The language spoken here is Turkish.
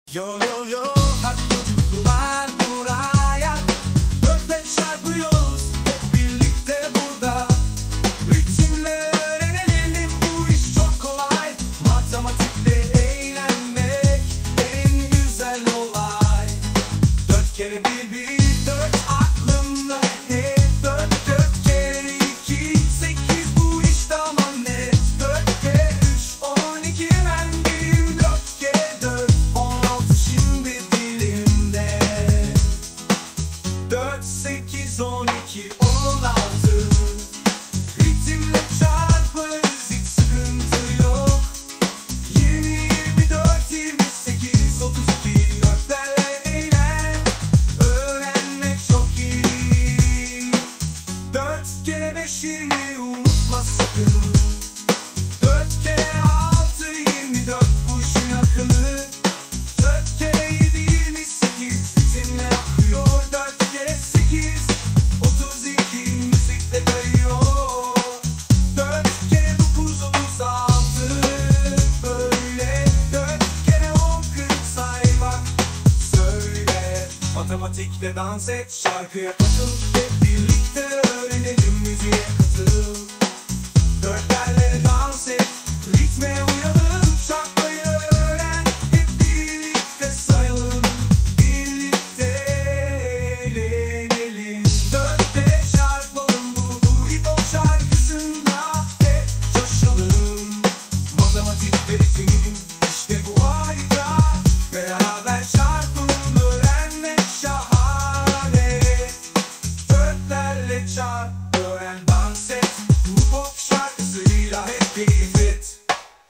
Yo yo yo, hadi çocuklar buraya. Dört beş çarpıyoruz hep birlikte burada. Ritimle öğrenelim, bu iş çok kolay. Matematikle eğlenmek en güzel olay. Dört kere bir, dört aklımda hep. Dört kere iki, sekiz, bu iş tamam net. Dört kere üç, 12, ben biriyim. Dört kere dört, 16, şimdi dilimde. Dört, sekiz, 12, 16. Ritimle çarparız, hiç sıkıntı yok. 20, 24, 28, 32. Dörtlerle eğlen, öğrenmek çok iyi. Dört kere beş, 20, unutma sakın. Dört kere altı, 24, bu işin akıllı. Dört kere yedi, 28, ritimle akıyor. Dört kere sekiz, 32, müzikle kayıyor. Dört kere dokuz, 36, böyle. Dört kere 10, 40, say bak, söyle. Matematikle dans et, şarkıya katıl. Hep birlikte öğrenelim, müziğe katıl.